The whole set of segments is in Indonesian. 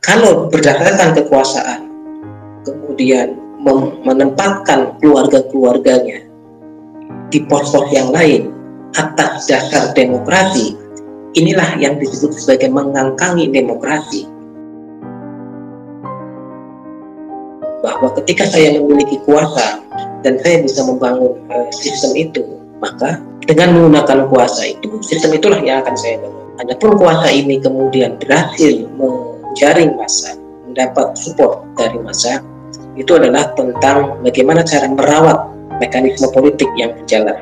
Kalau berdasarkan kekuasaan, kemudian menempatkan keluarga-keluarganya di pos-pos yang lain atas dasar demokrasi, inilah yang disebut sebagai mengangkangi demokrasi. Bahwa ketika saya memiliki kuasa dan saya bisa membangun sistem itu, maka dengan menggunakan kuasa itu, sistem itulah yang akan saya bangun. Adapun kuasa ini kemudian berhasil menjaring massa, mendapat support dari massa, itu adalah tentang bagaimana cara merawat mekanisme politik yang berjalan.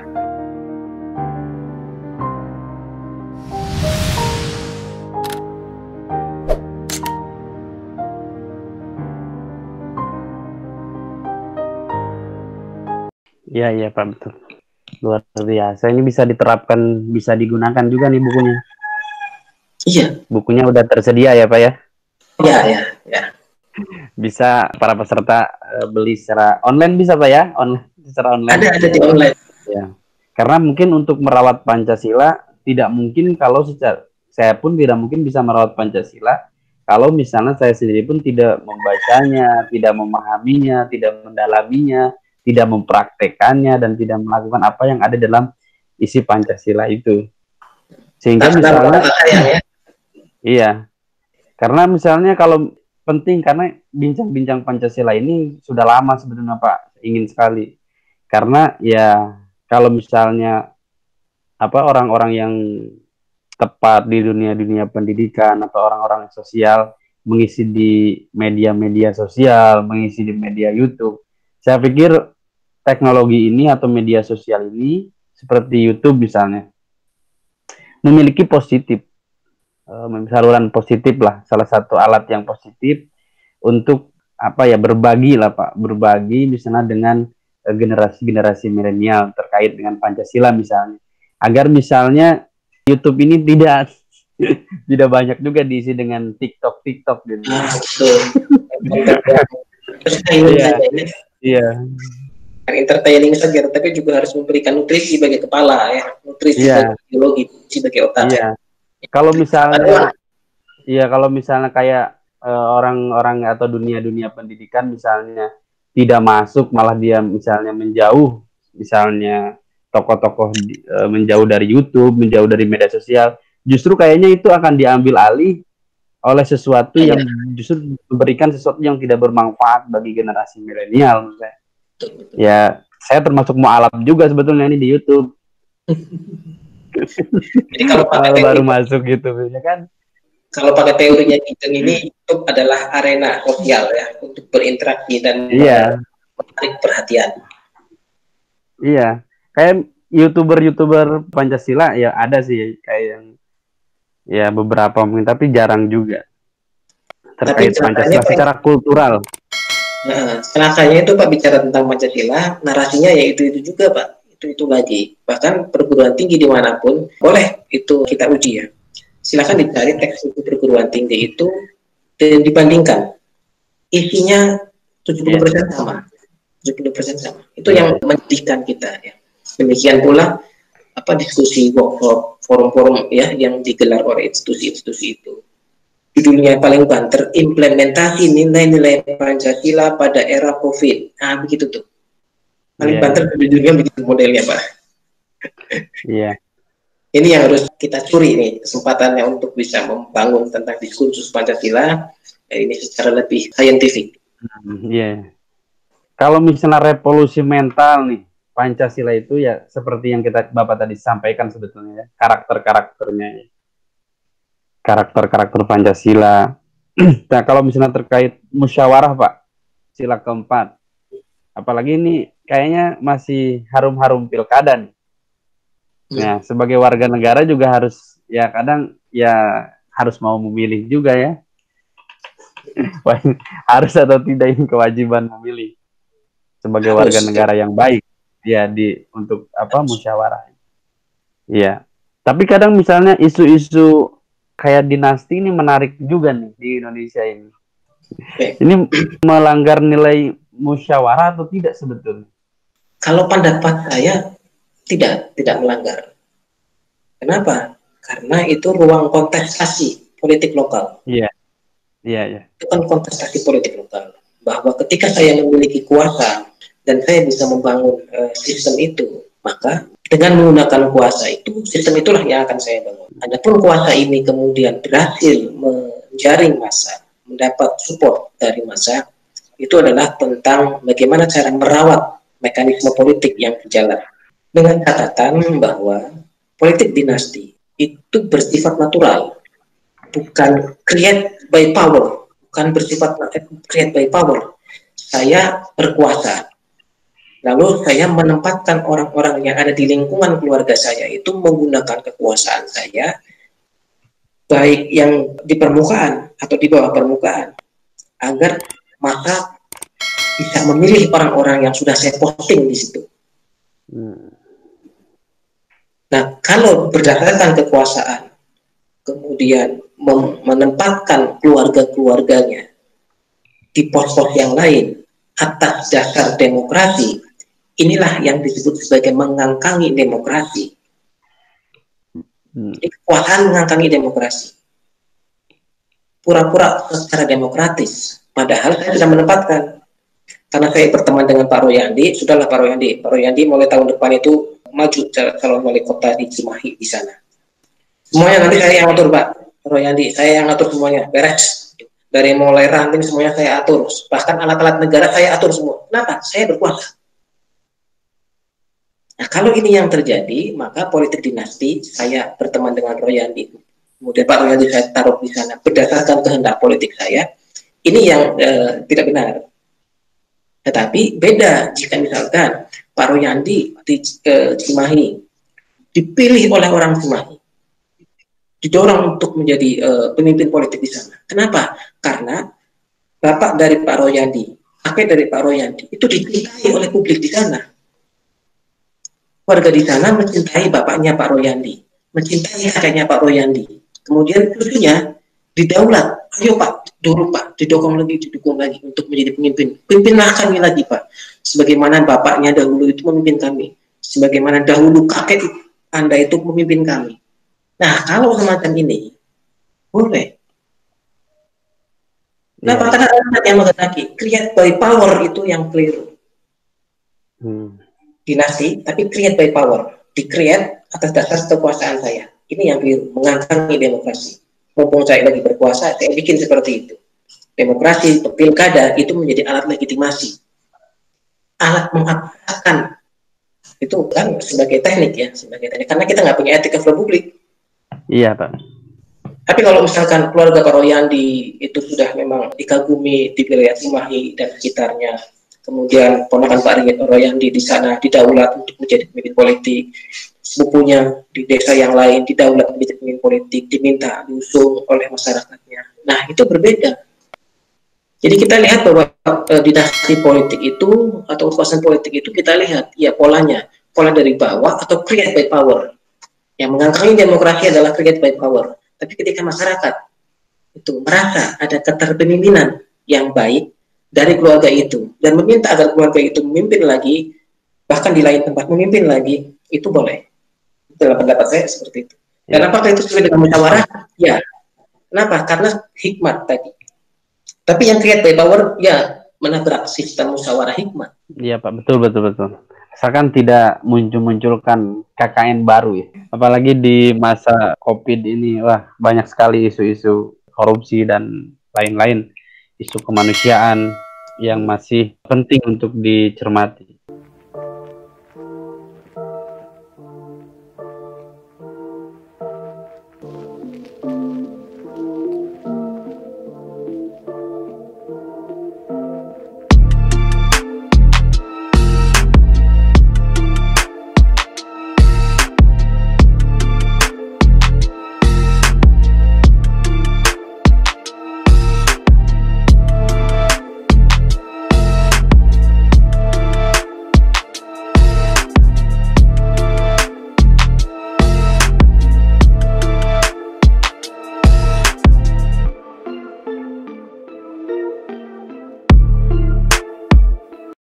Iya Pak, betul. Luar biasa. Ini bisa diterapkan, bisa digunakan juga nih bukunya. Iya. Bukunya udah tersedia ya Pak ya? Iya. Bisa para peserta beli secara online bisa Pak ya? Secara online. Ada di online. Ya. Karena mungkin untuk merawat Pancasila tidak mungkin kalau saya pun tidak mungkin bisa merawat Pancasila kalau misalnya saya sendiri pun tidak membacanya, tidak memahaminya, tidak mendalaminya, tidak mempraktekannya, dan tidak melakukan apa yang ada dalam isi Pancasila itu. Sehingga misalnya, iya, karena misalnya kalau penting, karena bincang-bincang Pancasila ini sudah lama sebenarnya Pak, ingin sekali. Karena ya kalau misalnya orang-orang yang tepat di dunia pendidikan atau orang-orang sosial mengisi di media-media sosial, mengisi di media YouTube, saya pikir teknologi ini atau media sosial ini seperti YouTube misalnya memiliki positif, saluran positif lah, salah satu alat yang positif untuk berbagi lah Pak, berbagi misalnya dengan generasi-generasi milenial terkait dengan Pancasila misalnya, agar misalnya YouTube ini tidak banyak juga diisi dengan TikTok gitu. Iya. Entertaining saja, tapi juga harus memberikan nutrisi bagi kepala ya, nutrisi bagi biologi, bagi otak. Iya. Kalau misalnya kayak orang-orang atau dunia pendidikan misalnya tidak masuk, malah dia misalnya menjauh, misalnya tokoh-tokoh menjauh dari YouTube, menjauh dari media sosial, justru kayaknya itu akan diambil alih oleh sesuatu yang justru memberikan sesuatu yang tidak bermanfaat bagi generasi milenial. Ya, saya termasuk mualaf juga sebetulnya ini di YouTube. Jadi kalau baru masuk gitu, ya kan? Kalau pakai teorinya Gideon ini, YouTube adalah arena sosial ya, untuk berinteraksi dan menarik perhatian. Iya, kayak YouTuber Pancasila ya ada sih, kayak yang ya beberapa mungkin, tapi jarang juga terkait Pancasila secara kultural. Nah, celakanya itu Pak, bicara tentang Pancasila, narasinya ya itu juga Pak, itu lagi. Bahkan perguruan tinggi dimanapun boleh itu kita uji ya. Silakan dicari teks itu perguruan tinggi itu dan dibandingkan, isinya 70% sama. 70% sama. Itu yang menyedihkan kita ya. Demikian pula diskusi workshop, forum-forum ya yang digelar oleh institusi-institusi itu. Judulnya paling banter, implementasi nilai-nilai Pancasila pada era COVID. Nah, begitu tuh. Paling banter judulnya begitu modelnya, Pak. Iya. Ini yang harus kita curi nih, kesempatannya untuk bisa membangun tentang diskursus Pancasila ini secara lebih saintifik. Iya. Kalau misalnya revolusi mental nih, Pancasila itu ya seperti yang Bapak tadi sampaikan sebetulnya ya, karakter-karakternya. Karakter Pancasila. Nah, kalau misalnya terkait musyawarah Pak, sila keempat, apalagi ini kayaknya masih harum-harum pilkada nih. Nah, sebagai warga negara juga harus ya kadang ya harus mau memilih juga ya. Harus atau tidak, ini kewajiban memilih sebagai warga negara yang baik ya untuk musyawarah. Iya. Tapi kadang misalnya isu-isu kayak dinasti ini menarik juga nih di Indonesia ini. Ini melanggar nilai musyawarah atau tidak sebetulnya? Kalau pendapat saya tidak melanggar. Kenapa? Karena itu ruang kontestasi politik lokal. Iya. Iya, iya. Itu kan kontestasi politik lokal. Bahwa ketika saya memiliki kuasa dan saya bisa membangun sistem itu, maka dengan menggunakan kuasa itu, sistem itulah yang akan saya bangun. Adapun kuasa ini kemudian berhasil menjaring massa, mendapat support dari massa, itu adalah tentang bagaimana cara merawat mekanisme politik yang berjalan. Dengan catatan bahwa politik dinasti itu bersifat natural, bukan create by power, bukan bersifat create by power. Saya berkuasa, lalu saya menempatkan orang-orang yang ada di lingkungan keluarga saya itu menggunakan kekuasaan saya, baik yang di permukaan atau di bawah permukaan, agar maka bisa memilih orang-orang yang sudah saya posting di situ. Nah, kalau berdasarkan kekuasaan, kemudian menempatkan keluarga-keluarganya di pos-pos yang lain atas dasar demokrasi, inilah yang disebut sebagai mengangkangi demokrasi. Jadi kekuasaan mengangkangi demokrasi. Pura-pura secara demokratis, padahal saya sudah menempatkan. Karena saya berteman dengan Pak Royandi, sudahlah Pak Royandi mulai tahun depan itu maju calon wali kota di Cimahi di sana. Semuanya nanti saya yang atur, Pak Royandi, saya yang atur semuanya, beres. Dari mulai ranting semuanya saya atur, bahkan alat-alat negara saya atur semua. Kenapa? Saya berkuasa. Nah, kalau ini yang terjadi, maka politik dinasti, saya berteman dengan Royandi, kemudian Pak Royandi saya taruh di sana berdasarkan kehendak politik saya, ini yang tidak benar. Tetapi beda jika misalkan Pak Royandi di Cimahi dipilih oleh orang Cimahi, didorong untuk menjadi pemimpin politik di sana. Kenapa? Karena bapak dari Pak Royandi, kakek dari Pak Royandi itu dicintai oleh publik di sana. Warga di sana mencintai bapaknya Pak Royandi, mencintai kakeknya Pak Royandi. Kemudian cucunya didaulat, ayo Pak, dorong Pak, didukung lagi untuk menjadi pemimpin. Pimpinlah kami lagi Pak, sebagaimana bapaknya dahulu itu memimpin kami, sebagaimana dahulu kakek Anda itu memimpin kami. Nah, kalau semacam ini, boleh. Nah, karena ada yang mengatakan create by power itu yang keliru. Dinasti, tapi create by power. Di-create atas dasar kekuasaan saya. Ini yang keliru, mengangkangi demokrasi. Mumpung saya lagi berkuasa, saya bikin seperti itu. Demokrasi, pilkada, itu menjadi alat legitimasi. Alat mengatakan. Itu kan sebagai teknik ya, sebagai teknik. Karena kita nggak punya etika publik. Iya, Pak. Tapi kalau misalkan keluarga Pak Royandi itu sudah memang dikagumi di wilayah Cimahi dan sekitarnya, kemudian ponakan Pak Royandi di sana didaulat untuk menjadi pemimpin politik, sepupunya di desa yang lain didaulat menjadi pemimpin politik, diminta diusung oleh masyarakatnya. Nah, itu berbeda. Jadi kita lihat bahwa dinasti politik itu atau kekuasaan politik itu kita lihat ya polanya, pola dari bawah atau create by power. Yang mengangkangi demokrasi adalah create by power. Tapi ketika masyarakat itu merasa ada keterpemimpinan yang baik dari keluarga itu dan meminta agar keluarga itu memimpin lagi, bahkan di lain tempat memimpin lagi, itu boleh. Dalam pendapat saya seperti itu. Dan apakah itu sesuai dengan musyawarah? Ya. Kenapa? Karena hikmat tadi. Tapi yang create by power, ya menabrak sistem musyawarah hikmat. Iya Pak, betul. Asalkan tidak munculkan KKN baru ya. Apalagi di masa COVID ini, wah banyak sekali isu-isu korupsi dan lain-lain, isu kemanusiaan yang masih penting untuk dicermati.